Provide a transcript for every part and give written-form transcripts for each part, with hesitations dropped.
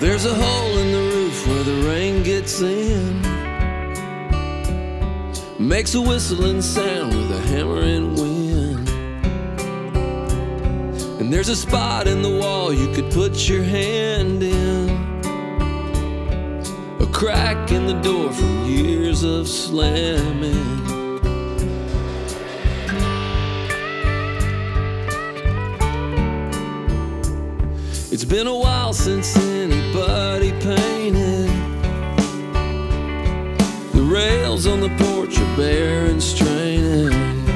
There's a hole in the roof where the rain gets in, makes a whistling sound with a hammering wind. And there's a spot in the wall you could put your hand in, a crack in the door from years of slamming. It's been a while since anybody painted. The rails on the porch are bare and straining.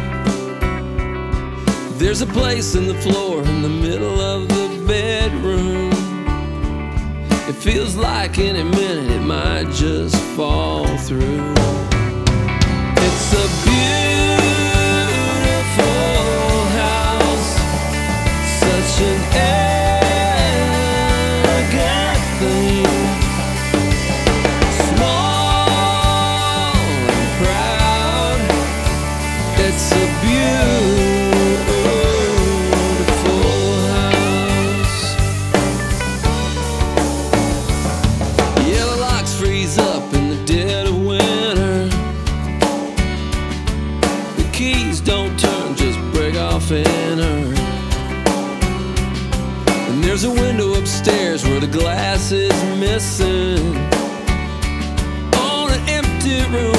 There's a place in the floor in the middle of the bedroom. It feels like any minute it might just fall through. It's a beautiful house, such an elegant thing, small and proud. It's a beautiful house. Yellow locks freeze up in the dead of winter. The keys don't turn, just break off and earn. And there's a window upstairs where the glass is missing. On an empty room